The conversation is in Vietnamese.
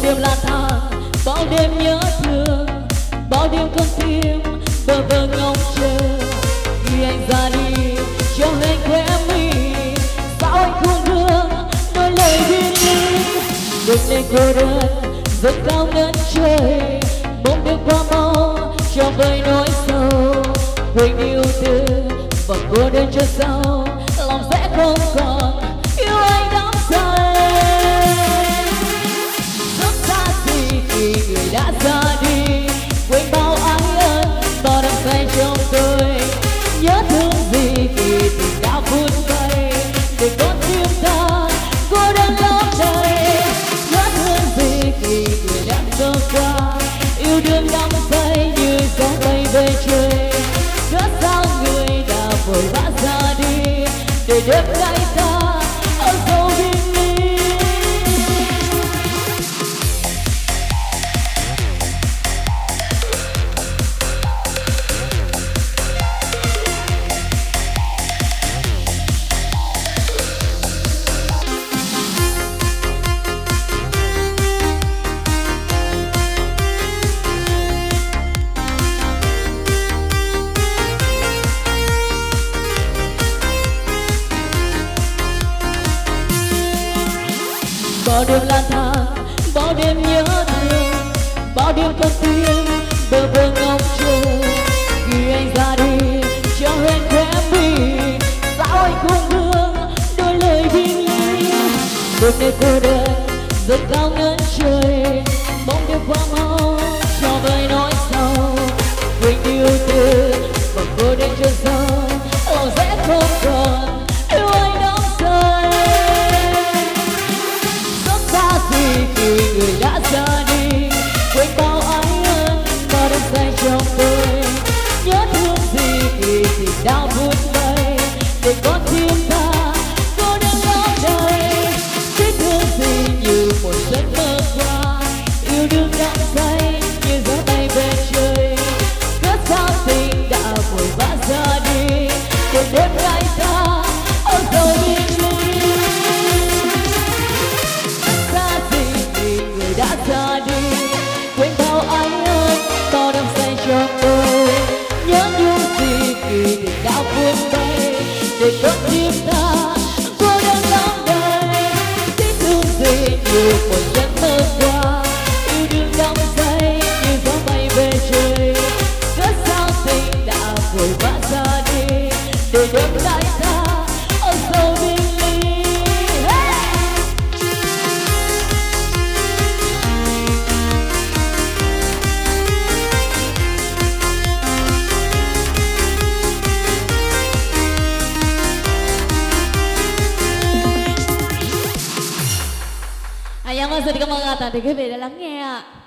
đêm lang thang, bao đêm nhớ thương, bao đêm con tim bơ vơ ngóng chờ. Khi anh ra đi cho anh khóe mi, sao anh không thương đôi lời biên ly. Đêm nay cô đơn rất cao ngất trời, bóng đêm qua mau cho vơi nỗi sầu. Quên yêu tư và cô đơn cho sau, lòng sẽ không còn yêu anh đắm say. Rất xa gì thì người đã ra đi, quên bao ái ân bao đắm say trong tôi. Nhớ thương gì thì tình đã vút bay, để con tim ta cô đơn lắm đây. Nhớ thương gì thì người đã trôi qua, yêu đương đắm say như gió bay về trời. Cớ sao người đã vội vã ra đi, để đêm nay ta ở sâu bên ly. Bao đêm lang thang, bao đêm nhớ thương, bao đêm con tim bơ vơ ngóng chờ. Khi anh ra đi cho anh khóe mi, sao anh không thương đôi lời biên ly. Đêm nay cô đơn rất cao ngất trời, bóng đêm qua mau cho vơi nỗi sầu. Quên yêu tư và cô đơn cho sau, lòng sẽ không còn yêu anh đắm say. Khi người đã ra đi, quên bao ái ân bao đắm say trong tôi. Nhớ thương gì thì tình đau vút bay, để con tim ta cô đơn lắm đây. Biết thương gì như một giấc mơ qua, yêu đương đắm say như gió bay về trời. Cớ sao tình đã vội vã ra đi, để đêm nay ta ở sâu bên ly. Đã ra đi, quên bao ái ân bao đắm say trong tôi. Nhớ nhung gì kỳ tình đã vút bay, để con tim ta cô đơn lắm đây. Tiếc thương gì như một giấc mơ qua, yêu đương đắm say như gió bay về trời. Cớ sao tình đã vội vã ra đi, để đêm nay ta ở sâu bên ly. Dạ vâng, xin cảm ơn toàn thể quý vị đã lắng nghe ạ.